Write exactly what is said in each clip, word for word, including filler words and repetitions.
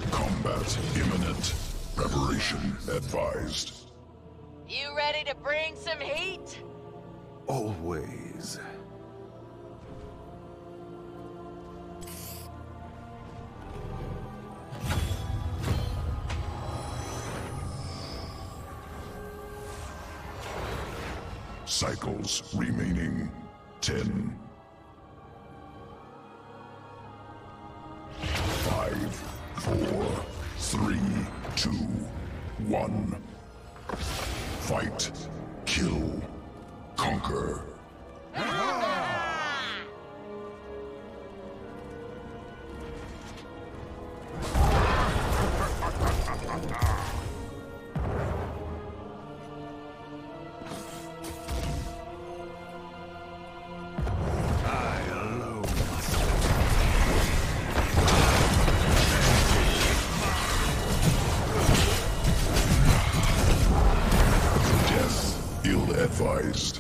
Combat imminent. Preparation advised. You ready to bring some heat? Always. Cycles remaining. Ten. Five, four, three, two, one. Fight, kill, conquer. Ill-advised.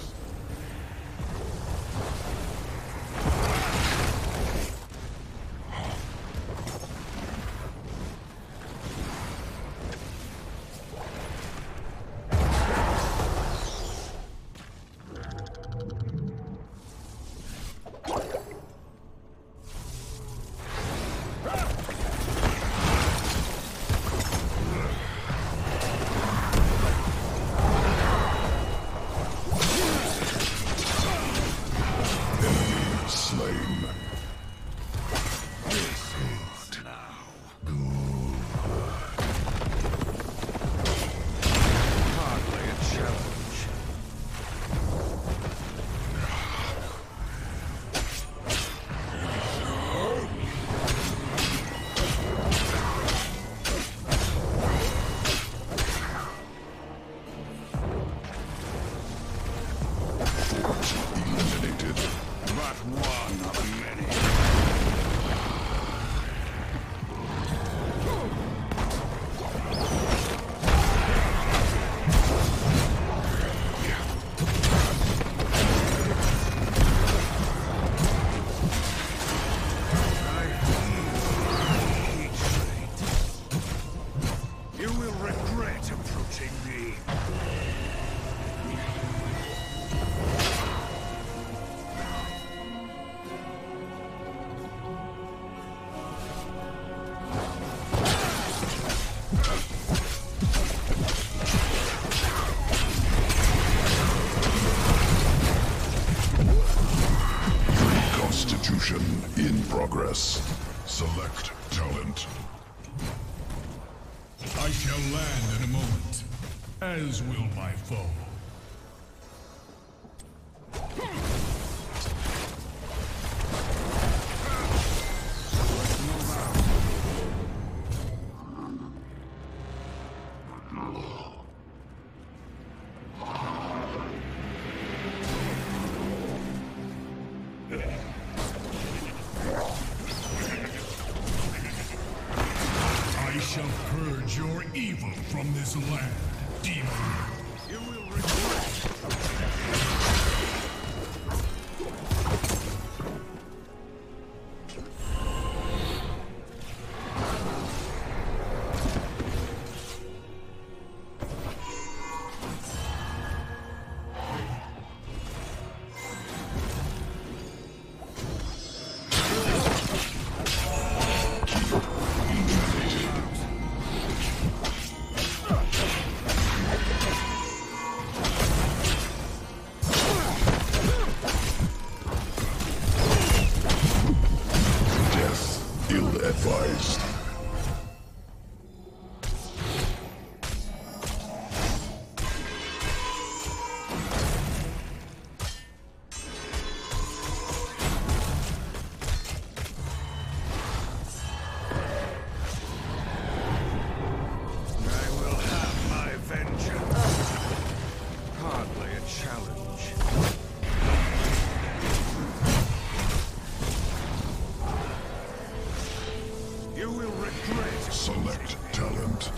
In progress. Select talent. I shall land in a moment, as will my foe. I shall purge your evil from this land, demon. You will regret. Ill-advised. I will have my vengeance. Hardly a challenge. You will regret. Select talent.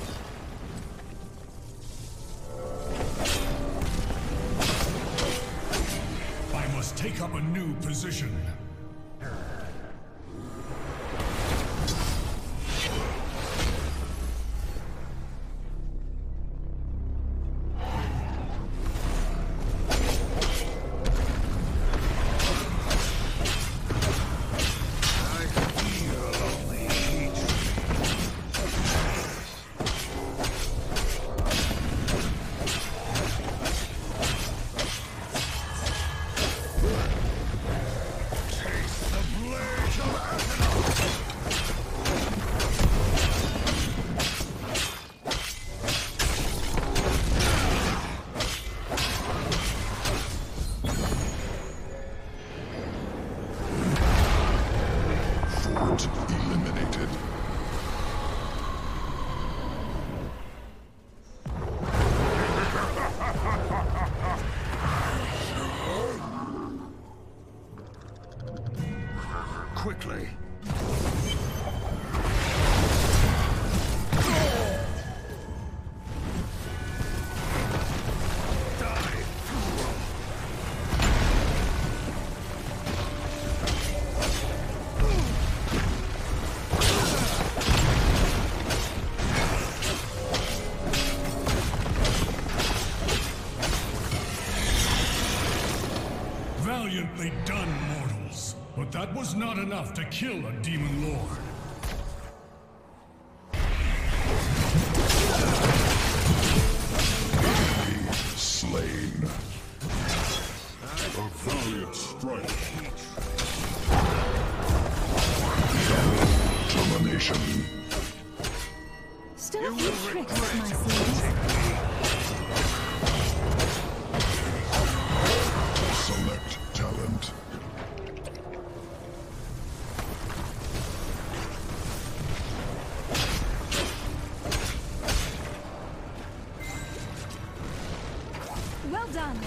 I must take up a new position. That was not enough to kill a demon lord. Slain. A valiant strike. Termination. Still a few tricks up my sleeve. Select talent. Well done.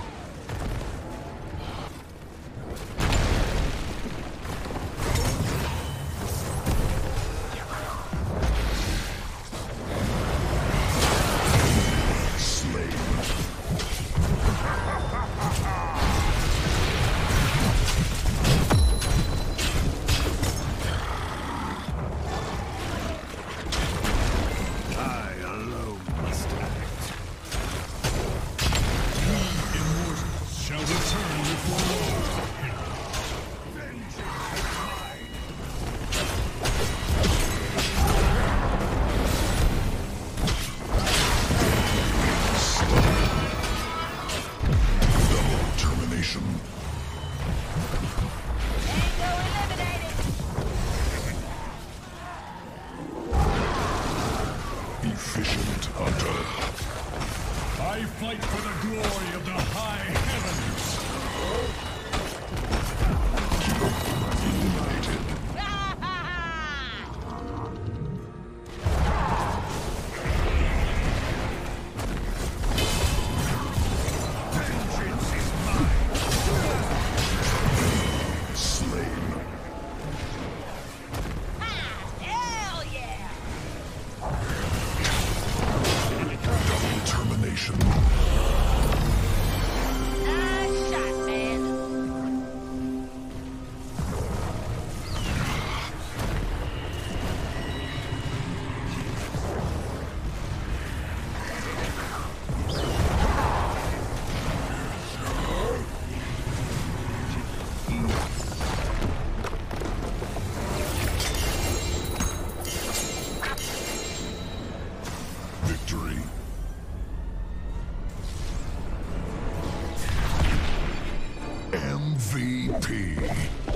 Efficient hunter. I fight for the glory of the high heavens. Eliminated. Vengeance is mine. Slain. Hell yeah! Double termination. Nice shot, man. Victory. M V P.